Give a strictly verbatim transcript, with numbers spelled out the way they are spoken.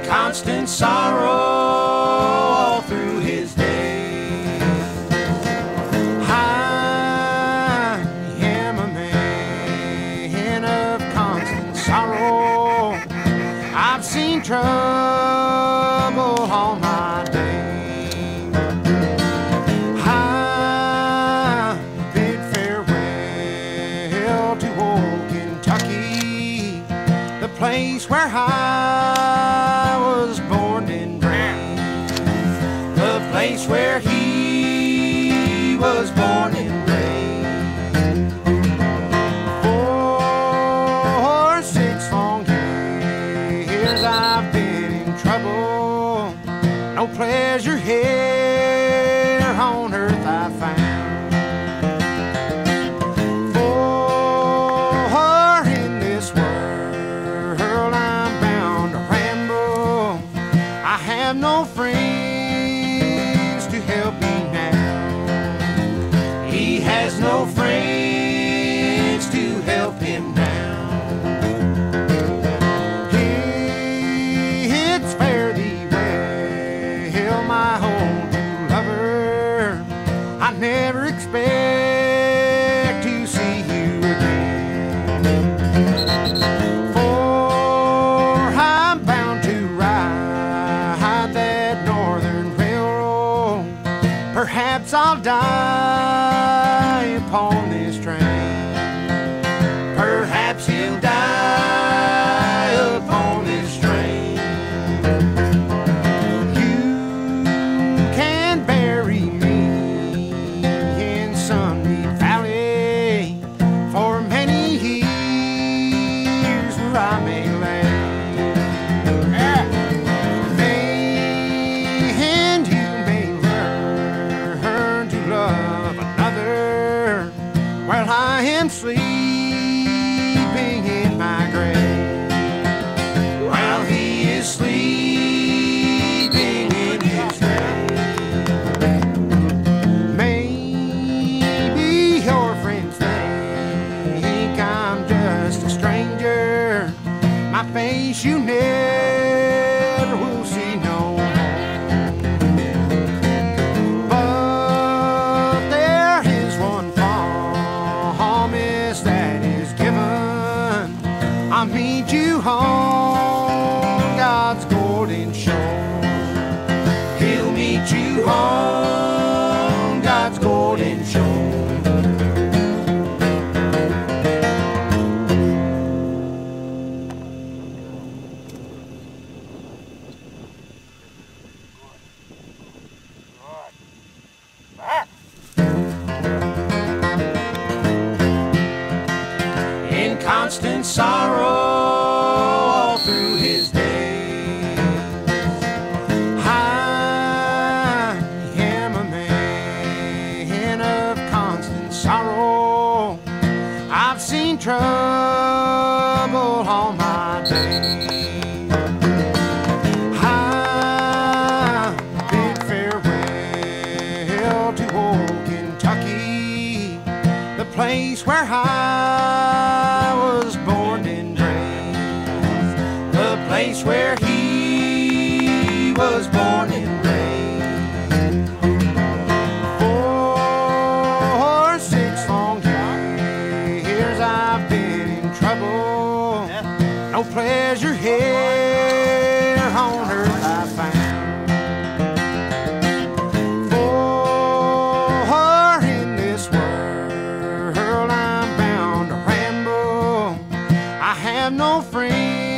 constant sorrow all through his days. I am a man of constant sorrow. I've seen trouble all my days. I bid farewell to old Kentucky, the place where I was born and raised, the place where he was born and raised. For six long years I've been in trouble, no pleasure here on earth I found. For in this world I'm bound to ramble, I have no friends to help me now. He has no friends to help him now. It's fare thee well, my old true lover. I never expect to see you again, for I'm bound to ride that northern railroad. Perhaps I'll die upon this train. Perhaps he'll die upon this train. You can bury me in Sunbeam Valley for many years where I may lay. And you may learn to love another while I am sleeping in my grave, while he is sleeping in his grave. Maybe your friends think I'm just a stranger, my face you never will see no more. But there is one promise that is given, I'll meet you on God's golden shore. He'll meet you on God's golden shore. In constant sorrow all through his days. I am a man of constant sorrow. I've seen trouble all my days. I bid farewell to old Kentucky, the place where I was born and raised, the place where he was born and raised. For six long years I've been in trouble, no pleasure here on earth I found. For in this world I'm bound to ramble, I have no friends